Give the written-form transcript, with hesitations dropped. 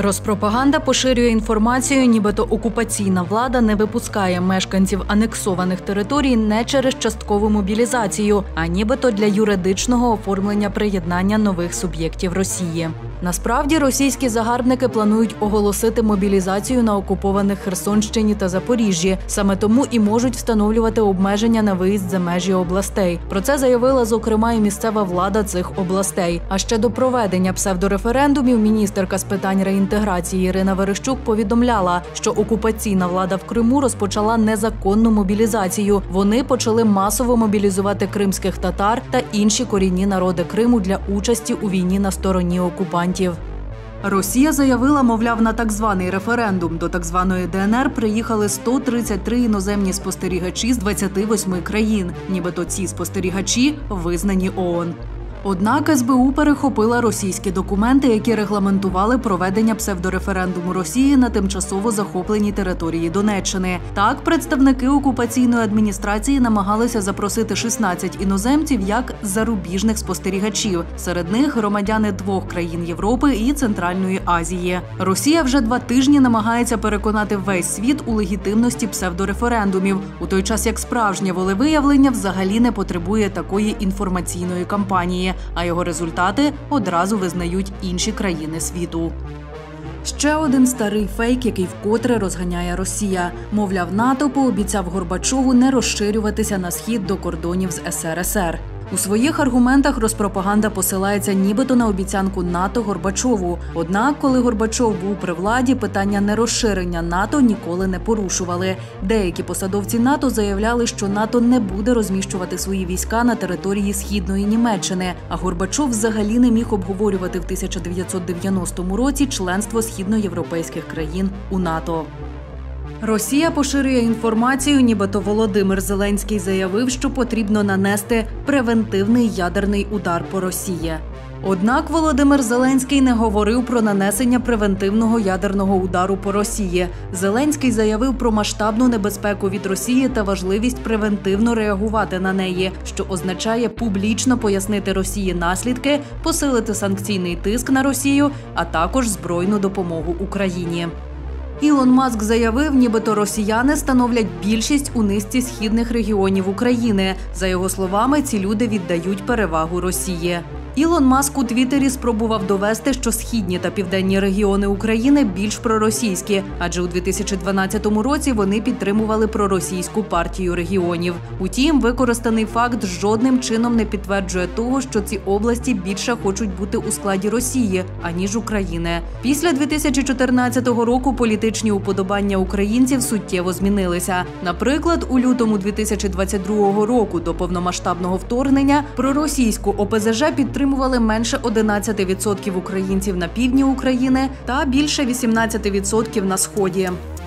Розпропаганда поширює інформацію, нібито окупаційна влада не випускає мешканців анексованих територій не через часткову мобілізацію, а нібито для юридичного оформлення приєднання нових суб'єктів Росії. Насправді, російські загарбники планують оголосити мобілізацію на окупованих Херсонщині та Запоріжжі. Саме тому і можуть встановлювати обмеження на виїзд за межі областей. Про це заявила, зокрема, і місцева влада цих областей. А ще до проведення псевдореферендумів міністерка з питань реінтеграції Ірина Верещук повідомляла, що окупаційна влада в Криму розпочала незаконну мобілізацію. Вони почали масово мобілізувати кримських татар та інші корінні народи Криму для участі у війні на стороні окупантів. Росія заявила, мовляв, на так званий референдум до так званої ДНР приїхали 133 іноземні спостерігачі з 28 країн. Нібито ці спостерігачі визнані ООН. Однак СБУ перехопила російські документи, які регламентували проведення псевдореферендуму Росії на тимчасово захопленій території Донеччини. Так, представники окупаційної адміністрації намагалися запросити 16 іноземців як зарубіжних спостерігачів. Серед них громадяни 2 країн Європи і Центральної Азії. Росія вже 2 тижні намагається переконати весь світ у легітимності псевдореферендумів, у той час як справжнє волевиявлення взагалі не потребує такої інформаційної кампанії, а його результати одразу визнають інші країни світу. Ще один старий фейк, який вкотре розганяє Росія. Мовляв, НАТО пообіцяв Горбачову не розширюватися на схід до кордонів з СРСР. У своїх аргументах розпропаганда посилається нібито на обіцянку НАТО Горбачову. Однак, коли Горбачов був при владі, питання нерозширення НАТО ніколи не порушували. Деякі посадовці НАТО заявляли, що НАТО не буде розміщувати свої війська на території Східної Німеччини, а Горбачов взагалі не міг обговорювати в 1990 році членство східноєвропейських країн у НАТО. Росія поширює інформацію, нібито Володимир Зеленський заявив, що потрібно нанести превентивний ядерний удар по Росії. Однак Володимир Зеленський не говорив про нанесення превентивного ядерного удару по Росії. Зеленський заявив про масштабну небезпеку від Росії та важливість превентивно реагувати на неї, що означає публічно пояснити Росії наслідки, посилити санкційний тиск на Росію, а також збройну допомогу Україні. Ілон Маск заявив, нібито росіяни становлять більшість у низці східних регіонів України. За його словами, ці люди віддають перевагу Росії. Ілон Маск у Твіттері спробував довести, що східні та південні регіони України більш проросійські, адже у 2012 році вони підтримували проросійську партію регіонів. Утім, використаний факт жодним чином не підтверджує того, що ці області більше хочуть бути у складі Росії, аніж України. Після 2014 року політичні уподобання українців суттєво змінилися. Наприклад, у лютому 2022 року до повномасштабного вторгнення проросійську ОПЗЖ підтримували менше 11% українців на півдні України та більше 18% на Сході.